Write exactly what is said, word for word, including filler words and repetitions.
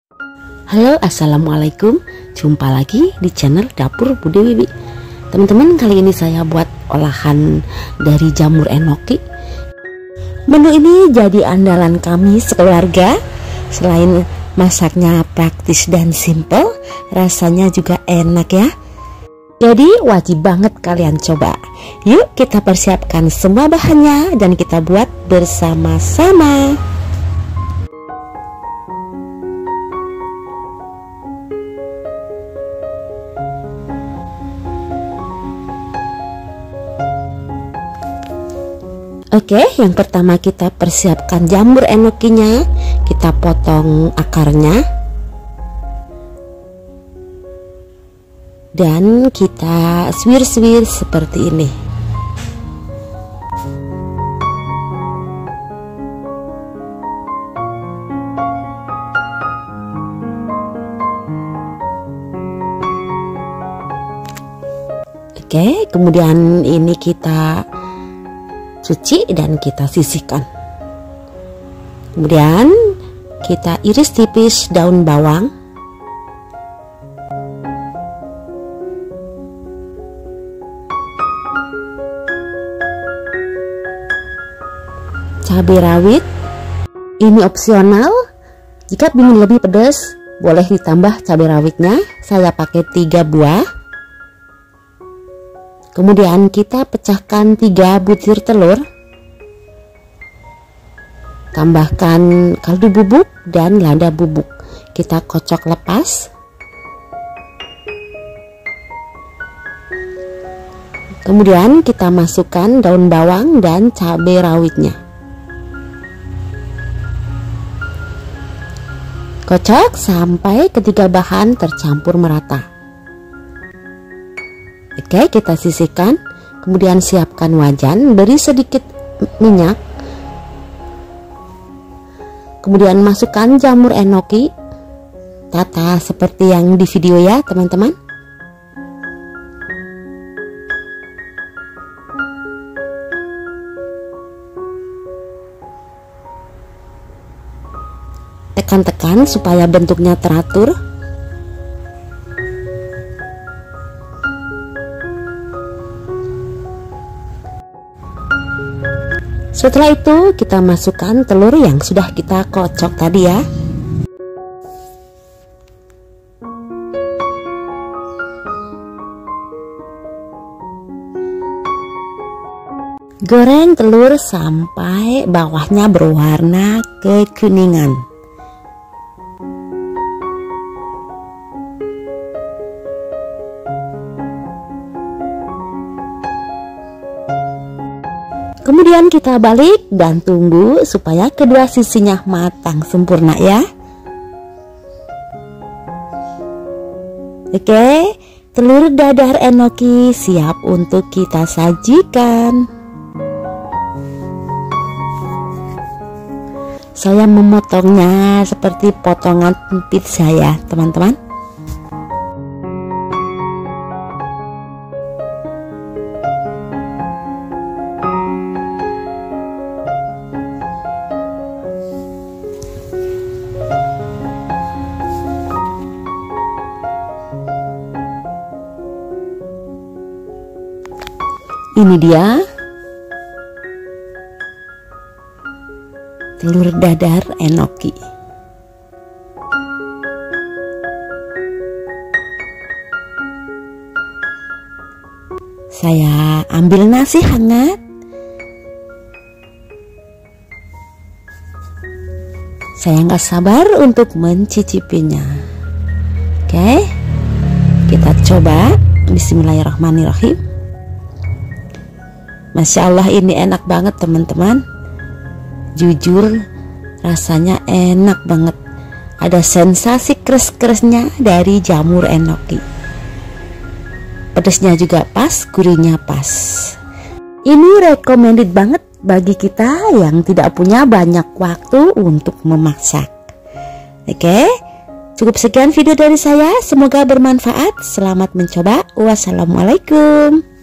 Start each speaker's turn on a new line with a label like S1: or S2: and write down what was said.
S1: Halo, assalamualaikum. Jumpa lagi di channel Dapur Bude Wiwi. Teman-teman, kali ini saya buat olahan dari jamur enoki. Menu ini jadi andalan kami sekeluarga. Selain masaknya praktis dan simple, rasanya juga enak ya. Jadi wajib banget kalian coba. Yuk kita persiapkan semua bahannya dan kita buat bersama-sama. Oke, yang pertama kita persiapkan jamur enokinya. Kita potong akarnya dan kita swir-swir seperti ini. Oke, kemudian ini kita cuci dan kita sisihkan. Kemudian kita iris tipis daun bawang, cabai rawit. Ini opsional, jika ingin lebih pedas boleh ditambah cabai rawitnya. Saya pakai tiga buah. Kemudian kita pecahkan tiga butir telur, tambahkan kaldu bubuk dan lada bubuk. Kita kocok lepas. Kemudian kita masukkan daun bawang dan cabai rawitnya. Kocok sampai ketiga bahan tercampur merata. Oke, kita sisihkan. Kemudian siapkan wajan, beri sedikit minyak. Kemudian masukkan jamur enoki. Tata seperti yang di video ya teman-teman. Tekan-tekan supaya bentuknya teratur. Setelah itu kita masukkan telur yang sudah kita kocok tadi ya. Goreng telur sampai bawahnya berwarna kekuningan. Kemudian kita balik dan tunggu supaya kedua sisinya matang sempurna ya. Oke, telur dadar enoki siap untuk kita sajikan. Saya memotongnya seperti potongan pizza ya teman-teman. Ini dia telur dadar enoki. Saya ambil nasi hangat. Saya nggak sabar untuk mencicipinya. Oke, kita coba. Bismillahirrahmanirrahim. Masya Allah, ini enak banget teman-teman. Jujur rasanya enak banget. Ada sensasi kres-kresnya dari jamur enoki. Pedasnya juga pas, gurihnya pas. Ini recommended banget bagi kita yang tidak punya banyak waktu untuk memasak. Oke, cukup sekian video dari saya. Semoga bermanfaat. Selamat mencoba. Wassalamualaikum.